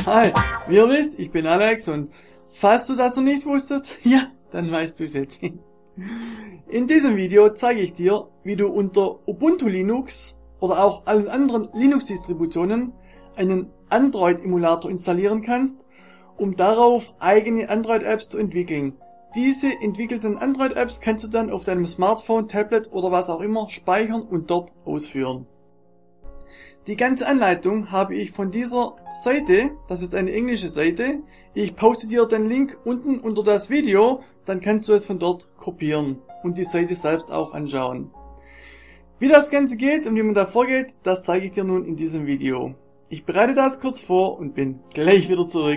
Hi, wie ihr wisst, ich bin Alex und falls du das noch nicht wusstest, ja, dann weißt du es jetzt. In diesem Video zeige ich dir, wie du unter Ubuntu Linux oder auch allen anderen Linux-Distributionen einen Android-Emulator installieren kannst, um darauf eigene Android-Apps zu entwickeln. Diese entwickelten Android-Apps kannst du dann auf deinem Smartphone, Tablet oder was auch immer speichern und dort ausführen. Die ganze Anleitung habe ich von dieser Seite, das ist eine englische Seite. Ich poste dir den Link unten unter das Video, dann kannst du es von dort kopieren und die Seite selbst auch anschauen. Wie das Ganze geht und wie man da vorgeht, das zeige ich dir nun in diesem Video. Ich bereite das kurz vor und bin gleich wieder zurück.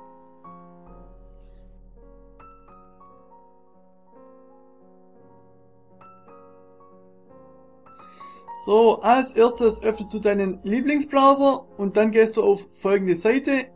So, als erstes öffnest du deinen Lieblingsbrowser und dann gehst du auf folgende Seite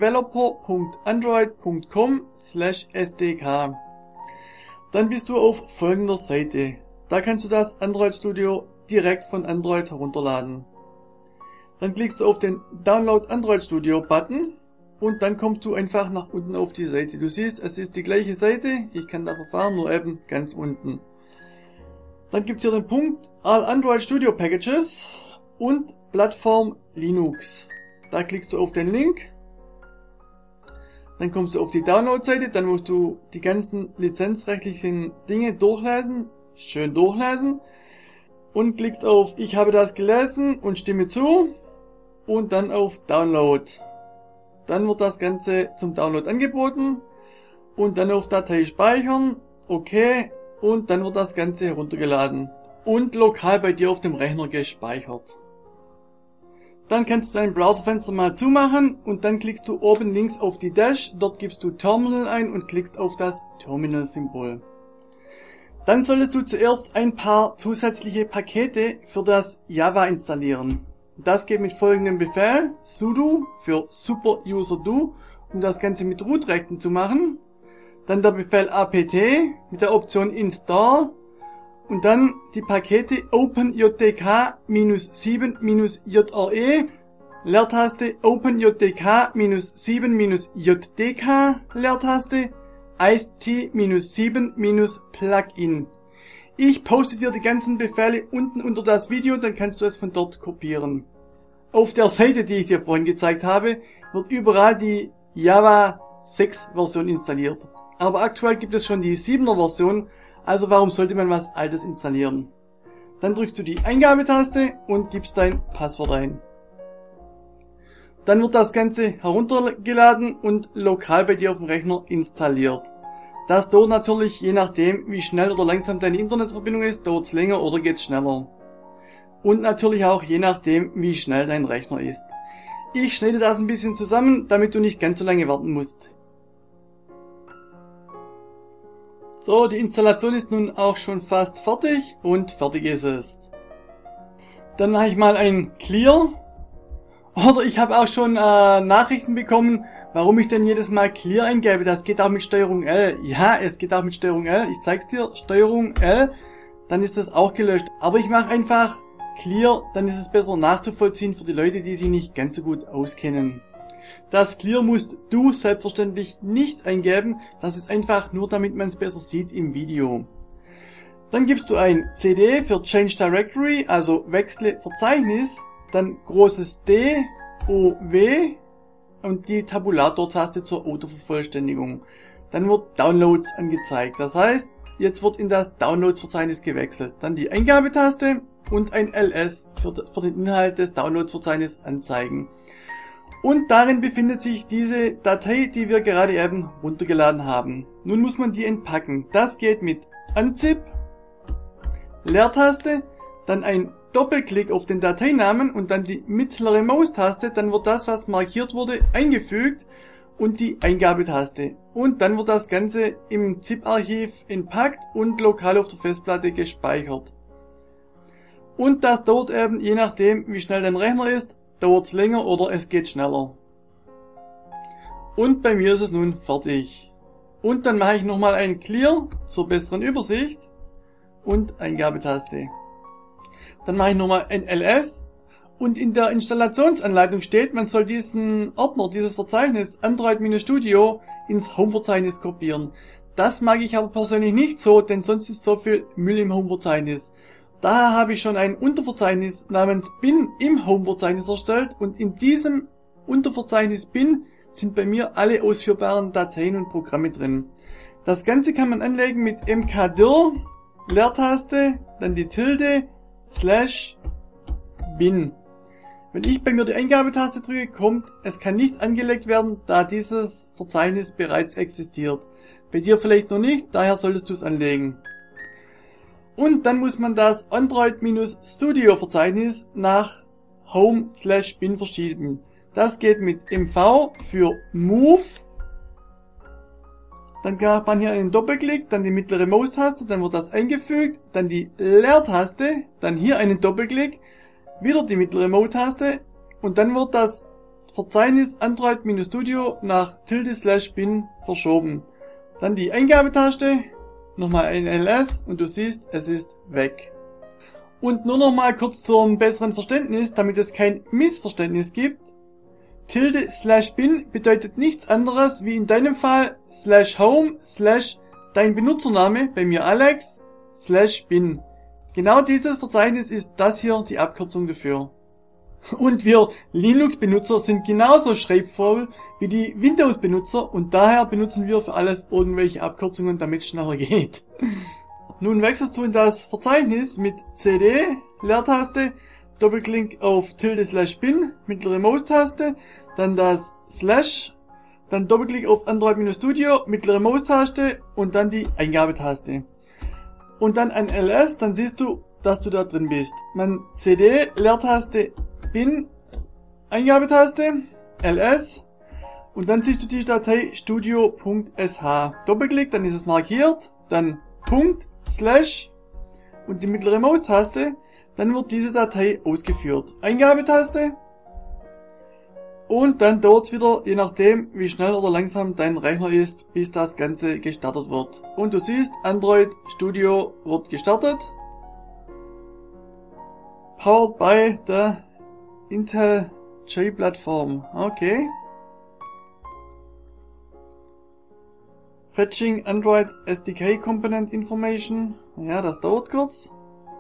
developer.android.com/sdk. Dann bist du auf folgender Seite. Da kannst du das Android Studio direkt von Android herunterladen. Dann klickst du auf den Download Android Studio Button und dann kommst du einfach nach unten auf die Seite. Du siehst, es ist die gleiche Seite, ich kann da verfahren, nur eben ganz unten. Dann gibt es hier den Punkt All Android Studio Packages und Plattform Linux. Da klickst du auf den Link. Dann kommst du auf die Download-Seite, dann musst du die ganzen lizenzrechtlichen Dinge durchlesen. Schön durchlesen. Und klickst auf Ich habe das gelesen und stimme zu. Und dann auf Download. Dann wird das Ganze zum Download angeboten. Und dann auf Datei speichern. Okay. Und dann wird das Ganze heruntergeladen und lokal bei dir auf dem Rechner gespeichert. Dann kannst du dein Browserfenster mal zumachen und dann klickst du oben links auf die Dash, dort gibst du Terminal ein und klickst auf das Terminal-Symbol. Dann solltest du zuerst ein paar zusätzliche Pakete für das Java installieren. Das geht mit folgendem Befehl, sudo für superuserdo, um das Ganze mit Root-Rechten zu machen. Dann der Befehl apt mit der Option install und dann die Pakete openjdk-7-jre, Leertaste openjdk-7-jdk, Leertaste, ist-7-plugin. Ich poste dir die ganzen Befehle unten unter das Video, dann kannst du es von dort kopieren. Auf der Seite, die ich dir vorhin gezeigt habe, wird überall die Java 6 Version installiert. Aber aktuell gibt es schon die 7er Version, also warum sollte man was Altes installieren? Dann drückst du die Eingabetaste und gibst dein Passwort ein. Dann wird das Ganze heruntergeladen und lokal bei dir auf dem Rechner installiert. Das dauert natürlich, je nachdem wie schnell oder langsam deine Internetverbindung ist, dauert es länger oder geht es schneller. Und natürlich auch je nachdem wie schnell dein Rechner ist. Ich schneide das ein bisschen zusammen, damit du nicht ganz so lange warten musst. So, die Installation ist nun auch schon fast fertig und fertig ist es. Dann mache ich mal ein Clear. Oder ich habe auch schon Nachrichten bekommen, warum ich denn jedes Mal Clear eingebe. Das geht auch mit Steuerung L. Ja, es geht auch mit Steuerung L. Ich zeig's dir. Steuerung L, dann ist das auch gelöscht. Aber ich mache einfach Clear, dann ist es besser nachzuvollziehen für die Leute, die sich nicht ganz so gut auskennen. Das Clear musst du selbstverständlich nicht eingeben, das ist einfach nur, damit man es besser sieht im Video. Dann gibst du ein CD für Change Directory, also Wechsle Verzeichnis, dann großes D, O, W und die Tabulator-Taste zur Autovervollständigung. Dann wird Downloads angezeigt, das heißt, jetzt wird in das Downloads-Verzeichnis gewechselt. Dann die Eingabetaste und ein LS für den Inhalt des Downloads-Verzeichnisses anzeigen. Und darin befindet sich diese Datei, die wir gerade eben runtergeladen haben. Nun muss man die entpacken. Das geht mit Unzip, Leertaste, dann ein Doppelklick auf den Dateinamen und dann die mittlere Maustaste. Dann wird das, was markiert wurde, eingefügt und die Eingabetaste. Und dann wird das Ganze im ZIP-Archiv entpackt und lokal auf der Festplatte gespeichert. Und das dauert eben, je nachdem wie schnell dein Rechner ist, dauert es länger oder es geht schneller. Und bei mir ist es nun fertig. Und dann mache ich nochmal ein Clear zur besseren Übersicht und Eingabetaste. Dann mache ich nochmal ein LS Und in der Installationsanleitung steht, man soll diesen Ordner, dieses Verzeichnis Android-Studio ins Home-Verzeichnis kopieren. Das mag ich aber persönlich nicht so, denn sonst ist so viel Müll im Home-Verzeichnis. Daher habe ich schon ein Unterverzeichnis namens bin im Home-Verzeichnis erstellt und in diesem Unterverzeichnis bin sind bei mir alle ausführbaren Dateien und Programme drin. Das Ganze kann man anlegen mit mkdir, Leertaste, dann die Tilde, /bin. Wenn ich bei mir die Eingabetaste drücke, kommt, es kann nicht angelegt werden, da dieses Verzeichnis bereits existiert. Bei dir vielleicht noch nicht, daher solltest du es anlegen. Und dann muss man das Android-Studio Verzeichnis nach Home/bin verschieben. Das geht mit MV für Move. Dann macht man hier einen Doppelklick, dann die mittlere Maustaste, dann wird das eingefügt, dann die Leertaste, dann hier einen Doppelklick, wieder die mittlere Maustaste und dann wird das Verzeichnis Android-Studio nach /bin verschoben. Dann die Eingabetaste, nochmal ein ls und du siehst, es ist weg. Und nur nochmal kurz zum besseren Verständnis, damit es kein Missverständnis gibt. /bin bedeutet nichts anderes wie in deinem Fall /home/ dein Benutzername, bei mir Alex, /bin. Genau dieses Verzeichnis ist das hier die Abkürzung dafür. Und wir Linux-Benutzer sind genauso schreibfaul wie die Windows-Benutzer und daher benutzen wir für alles irgendwelche Abkürzungen, damit es schneller geht. Nun wechselst du in das Verzeichnis mit CD, Leertaste, Doppelklick auf /bin, mittlere Maustaste, dann das /, dann Doppelklick auf Android-Studio, mittlere Maustaste und dann die Eingabetaste. Und dann ein ls, dann siehst du, dass du da drin bist. Man CD, Leertaste, bin, Eingabetaste, ls und dann siehst du die Datei studio.sh. Doppelklick, dann ist es markiert, dann Punkt, / und die mittlere Maustaste, dann wird diese Datei ausgeführt. Eingabetaste und dann dauert es wieder, je nachdem wie schnell oder langsam dein Rechner ist, bis das Ganze gestartet wird. Und du siehst, Android Studio wird gestartet. Powered by the Intel J-Plattform. Okay. Fetching Android SDK Component Information. Ja, das dauert kurz.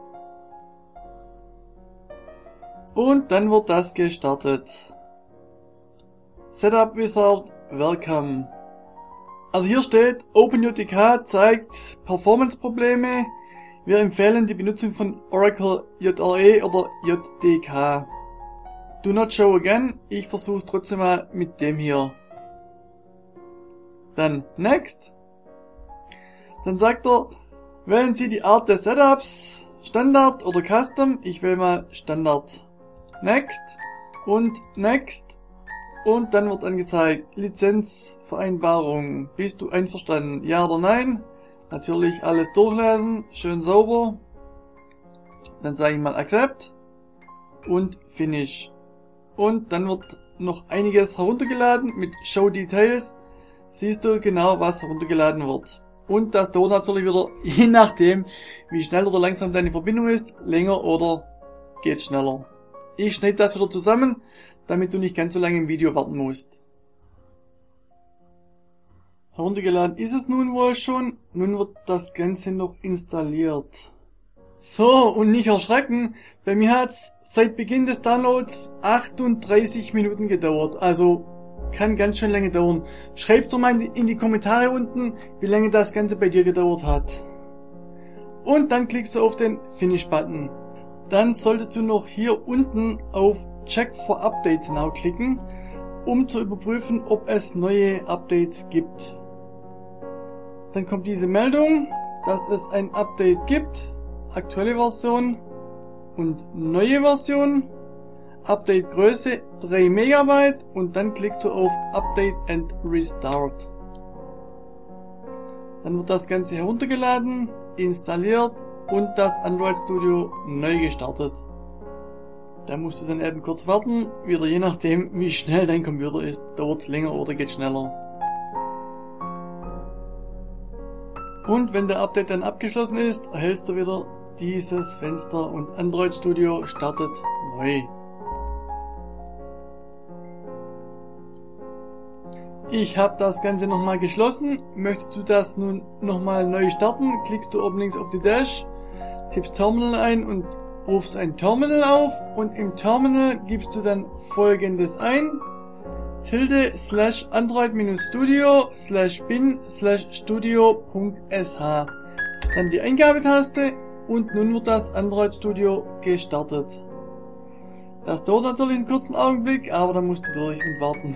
Und dann wird das gestartet. Setup Wizard, welcome. Also hier steht, OpenJDK zeigt Performance-Probleme. Wir empfehlen die Benutzung von Oracle JRE oder JDK. Do not show again. Ich versuche es trotzdem mal mit dem hier. Dann Next. Dann sagt er, wählen Sie die Art des Setups, Standard oder Custom. Ich wähle mal Standard. Next und Next. Und dann wird angezeigt, Lizenzvereinbarung. Bist du einverstanden? Ja oder nein? Natürlich alles durchlesen, schön sauber. Dann sage ich mal Accept und Finish. Und dann wird noch einiges heruntergeladen mit Show Details. Siehst du genau, was heruntergeladen wird. Und das dauert natürlich wieder, je nachdem, wie schnell oder langsam deine Verbindung ist, länger oder geht schneller. Ich schneide das wieder zusammen, damit du nicht ganz so lange im Video warten musst. Heruntergeladen ist es nun wohl schon. Nun wird das Ganze noch installiert. So, und nicht erschrecken. Bei mir hat's seit Beginn des Downloads 38 Minuten gedauert. Also kann ganz schön lange dauern. Schreib's doch mal in die Kommentare unten, wie lange das Ganze bei dir gedauert hat. Und dann klickst du auf den Finish-Button. Dann solltest du noch hier unten auf Check for Updates Now klicken, um zu überprüfen, ob es neue Updates gibt. Dann kommt diese Meldung, dass es ein Update gibt, aktuelle Version und neue Version, Update Größe 3 MB und dann klickst du auf Update and Restart. Dann wird das Ganze heruntergeladen, installiert und das Android Studio neu gestartet. Da musst du dann eben kurz warten, wieder je nachdem wie schnell dein Computer ist, dauert es länger oder geht schneller. Und wenn der Update dann abgeschlossen ist, erhältst du wieder dieses Fenster und Android Studio startet neu. Ich habe das Ganze nochmal geschlossen. Möchtest du das nun nochmal neu starten, klickst du oben links auf die Dash, tippst Terminal ein und rufst ein Terminal auf und im Terminal gibst du dann folgendes ein: ~studio/bin/studio.sh. Dann die Eingabetaste und nun wird das Android Studio gestartet. Das dauert natürlich einen kurzen Augenblick, aber da musst du durch und warten.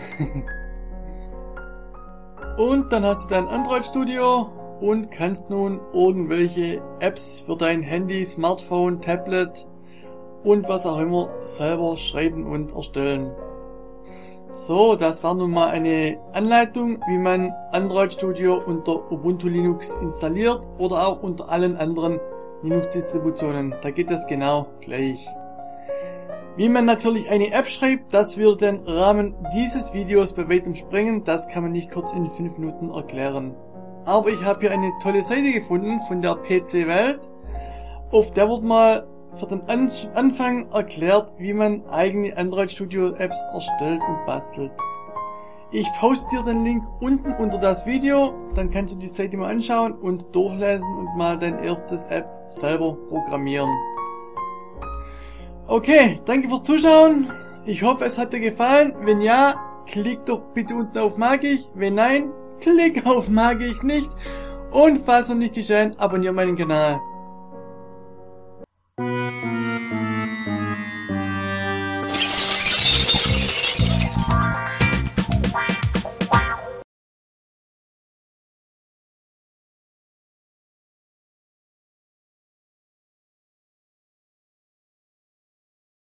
Und dann hast du dein Android Studio und kannst nun irgendwelche Apps für dein Handy, Smartphone, Tablet und was auch immer selber schreiben und erstellen. So, das war nun mal eine Anleitung, wie man Android Studio unter Ubuntu Linux installiert oder auch unter allen anderen Linux-Distributionen. Da geht das genau gleich. Wie man natürlich eine App schreibt, das würde den Rahmen dieses Videos bei weitem sprengen, das kann man nicht kurz in 5 Minuten erklären. Aber ich habe hier eine tolle Seite gefunden von der PC Welt, auf der wird mal für den Anfang erklärt, wie man eigene Android Studio Apps erstellt und bastelt. Ich poste dir den Link unten unter das Video, dann kannst du die Seite mal anschauen und durchlesen und mal dein erstes App selber programmieren. Okay, danke fürs Zuschauen. Ich hoffe, es hat dir gefallen. Wenn ja, klick doch bitte unten auf Mag ich. Wenn nein, klick auf Mag ich nicht. Und falls noch nicht geschehen, abonniere meinen Kanal.